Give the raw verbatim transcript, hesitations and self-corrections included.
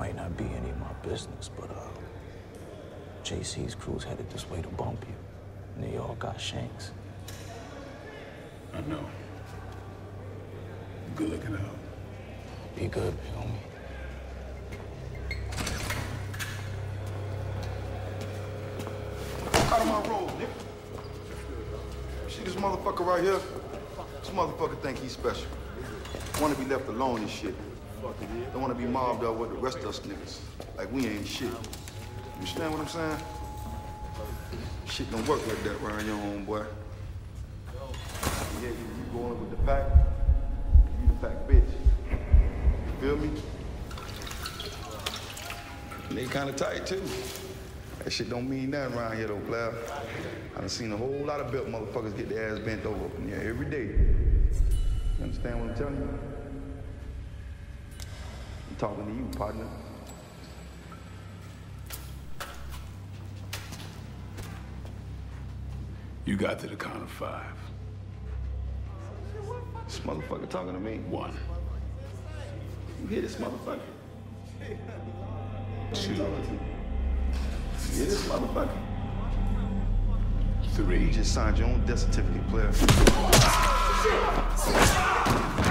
might not be any of my business, but uh, J C's crew's headed this way to bump you. And they all got shanks. I know. Good looking out. Be good, big homie. Out of my road, nigga. See this motherfucker right here? This motherfucker think he's special. Wanna be left alone and shit. Don't wanna be mobbed up with the rest of us niggas. Like we ain't shit. You understand what I'm saying? Shit don't work like that around your own boy. Yeah, you going with the pack, you the pack bitch. You feel me? And they kinda tight too. That shit don't mean nothing around here though, player. I done seen a whole lot of built motherfuckers get their ass bent over up in here every day. You understand what I'm telling you? I'm talking to you, partner. You got to the count of five. This motherfucker talking to me. One. You hear this motherfucker? Two. You hear this motherfucker? Three. You just signed your own death certificate, player.